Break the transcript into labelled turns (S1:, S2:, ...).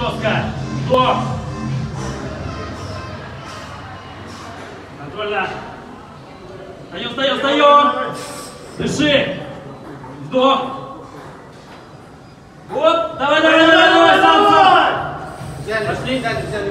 S1: жестко. Вдох. Контрольно. Встаем. Дыши. Вдох. Вот. Давай, Санса.
S2: Пошли.